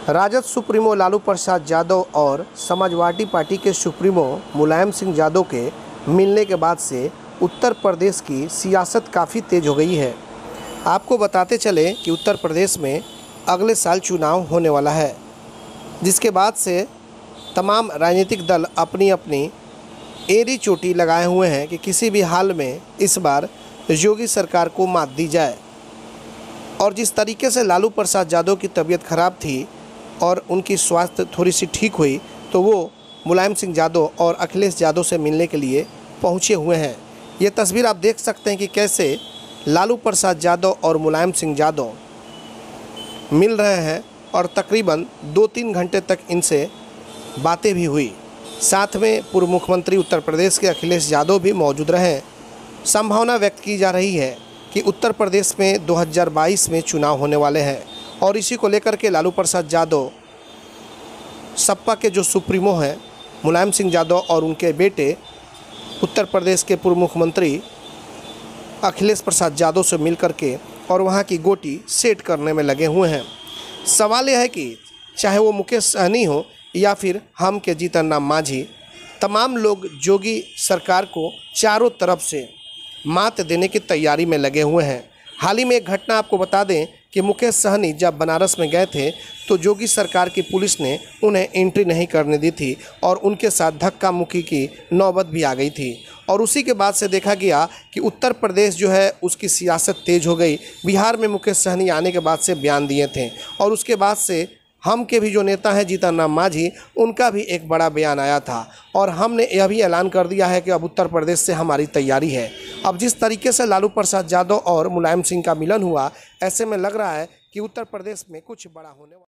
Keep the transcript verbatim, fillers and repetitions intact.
Rajad supremo Lalu Prasad Yadav और समाजवादी पार्टी के supremo Mulayam Singh Yadav के मिलने के बाद से उत्तर प्रदेश की सियासत काफ़ी तेज हो गई है। आपको बताते चले कि उत्तर प्रदेश में अगले साल चुनाव होने वाला है, जिसके बाद से तमाम राजनीतिक दल अपनी अपनी एड़ी चोटी लगाए हुए हैं कि किसी भी हाल में इस बार योगी सरकार को मात दी जाए। और जिस तरीके से लालू प्रसाद यादव की तबीयत खराब थी और उनकी स्वास्थ्य थोड़ी सी ठीक हुई तो वो मुलायम सिंह यादव और अखिलेश यादव से मिलने के लिए पहुंचे हुए हैं। ये तस्वीर आप देख सकते हैं कि कैसे लालू प्रसाद यादव और मुलायम सिंह यादव मिल रहे हैं और तकरीबन दो तीन घंटे तक इनसे बातें भी हुई। साथ में पूर्व मुख्यमंत्री उत्तर प्रदेश के अखिलेश यादव भी मौजूद रहे। संभावना व्यक्त की जा रही है कि उत्तर प्रदेश में दो हज़ार बाईस में चुनाव होने वाले हैं और इसी को लेकर के लालू प्रसाद यादव सपा के जो सुप्रीमो हैं मुलायम सिंह यादव और उनके बेटे उत्तर प्रदेश के पूर्व मुख्यमंत्री अखिलेश प्रसाद यादव से मिलकर के और वहां की गोटी सेट करने में लगे हुए हैं। सवाल यह है कि चाहे वो मुकेश सहनी हो या फिर हम के जीतन राम मांझी, तमाम लोग योगी सरकार को चारों तरफ से मात देने की तैयारी में लगे हुए हैं। हाल ही में एक घटना आपको बता दें कि मुकेश सहनी जब बनारस में गए थे तो योगी सरकार की पुलिस ने उन्हें एंट्री नहीं करने दी थी और उनके साथ धक्का मुक्की की नौबत भी आ गई थी। और उसी के बाद से देखा गया कि उत्तर प्रदेश जो है उसकी सियासत तेज हो गई। बिहार में मुकेश सहनी आने के बाद से बयान दिए थे और उसके बाद से हम के भी जो नेता हैं जीतन राम मांझी, उनका भी एक बड़ा बयान आया था और हमने यह भी ऐलान कर दिया है कि अब उत्तर प्रदेश से हमारी तैयारी है। अब जिस तरीके से लालू प्रसाद यादव और मुलायम सिंह का मिलन हुआ, ऐसे में लग रहा है कि उत्तर प्रदेश में कुछ बड़ा होने वाला